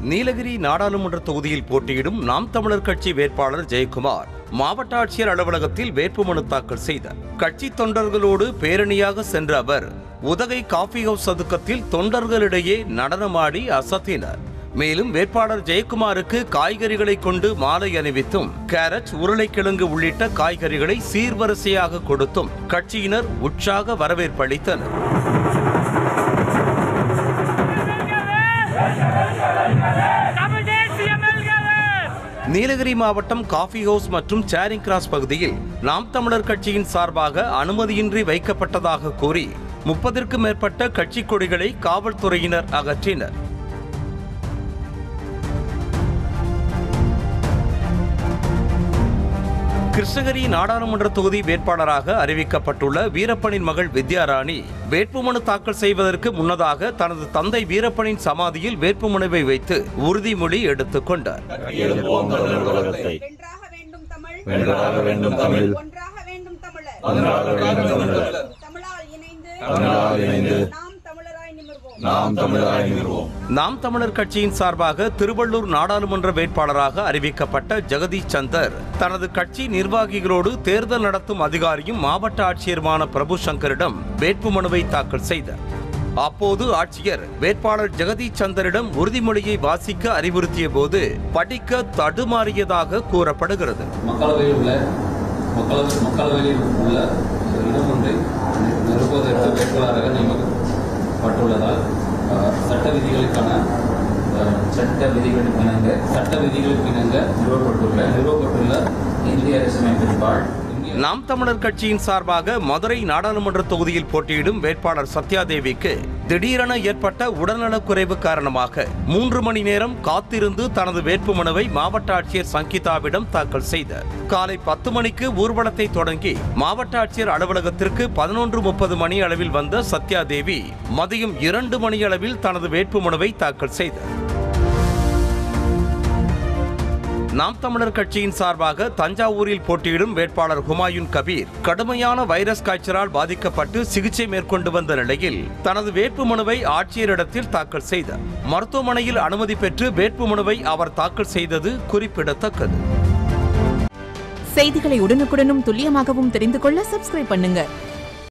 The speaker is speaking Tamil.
நீலகிரி நாடாளுமன்ற தொகுதியில் போட்டியிடும் நாம் தமிழர் கட்சி வேட்பாளர் ஜெயக்குமார் மாவட்ட ஆட்சியர் அலுவலகத்தில் வேட்புமனு தாக்கல் செய்தார். கட்சி தொண்டர்களோடு பேரணியாக சென்ற அவர் உதகை காஃபி ஹவுஸ் சதுக்கத்தில் தொண்டர்களிடையே நடனமாடி அசத்தினார். மேலும் வேட்பாளர் ஜெயக்குமாருக்கு காய்கறிகளை கொண்டு மாலை அணிவித்தும் கேரட், உருளைக்கிழங்கு உள்ளிட்ட காய்கறிகளை சீர்வரிசையாக கொடுத்தும் கட்சியினர் உற்சாக வரவேற்பளித்தனர். நீலகிரி மாவட்டம் காஃபி ஹவுஸ் மற்றும் சேரிங் கிராஸ் பகுதியில் நாம் தமிழர் கட்சியின் சார்பாக அனுமதியின்றி வைக்கப்பட்டதாக கூறி 30க்கும் மேற்பட்ட கட்சி கொடிகளை காவல்துறையினர் அகற்றினர். கிருஷ்ணகிரி நாடாளுமன்ற தொகுதி வேட்பாளராக அறிவிக்கப்பட்டுள்ள வீரப்பனின் மகள் வித்யாராணி வேட்புமனு தாக்கல் செய்வதற்கு முன்னதாக தனது தந்தை வீரப்பனின் சமாதியில் வேட்புமனுவை வைத்து உறுதிமொழி எடுத்துக் கொண்டார். நாம் தமிழர் கட்சியின் சார்பாக திருவள்ளூர் நாடாளுமன்ற வேட்பாளராக அறிவிக்கப்பட்ட ஜெகதீஷ் சந்தர் தனது கட்சி நிர்வாகிகளோடு தேர்தல் நடத்தும் அதிகாரியும் மாவட்ட ஆட்சியருமான பிரபு சங்கரிடம் வேட்புமனுவை தாக்கல் செய்தார். அப்போது ஆட்சியர் வேட்பாளர் ஜெகதீஷ் சந்தரிடம் உறுதிமொழியை வாசிக்க அறிவுறுத்திய போது படிக்க தடுமாறியதாக கூறப்படுகிறது. மக்களவையில் உள்ள இடம் ஒன்றை நிரப்புவதற்கு வேட்பாளராக நியமிக்கப்பட்டுள்ளதால் சட்ட விதிகளுக்கு இணங்க நிறுவப்பட்டுள்ள இந்திய அரசியலமைப்பின்பால் நாம் தமிழர் கட்சியின் சார்பாக மதுரை நாடாளுமன்ற தொகுதியில் போட்டியிடும் வேட்பாளர் சத்யாதேவிக்கு திடீரென ஏற்பட்ட உடல்நலக்குறைவு காரணமாக 3 மணி நேரம் காத்திருந்து தனது வேட்புமனுவை மாவட்ட ஆட்சியர் சங்கீதாவிடம் தாக்கல் செய்தார். காலை 10 மணிக்கு ஊர்வலத்தை தொடங்கி மாவட்ட ஆட்சியர் அலுவலகத்திற்கு 11:30 மணி அளவில் வந்த சத்யாதேவி மதியம் 2 மணி அளவில் தனது வேட்புமனுவை தாக்கல் செய்தார். நாம் தமிழர் கட்சியின் சார்பாக தஞ்சாவூரில் போட்டியிடும் வேட்பாளர் ஹுமாயூன் கபீர் கடுமையான வைரஸ் காய்ச்சலால் பாதிக்கப்பட்டு சிகிச்சை மேற்கொண்டு வந்த நிலையில் தனது வேட்புமனுவை ஆட்சியரிடத்தில் தாக்கல் செய்தார். மருத்துவமனையில் அனுமதி பெற்று வேட்புமனுவை அவர் தாக்கல் செய்தது குறிப்பிடத்தக்கது. செய்திகளை உடனுக்குடனும் துல்லியமாகவும் தெரிந்து கொள்ள சப்ஸ்கிரைப் பண்ணுங்க.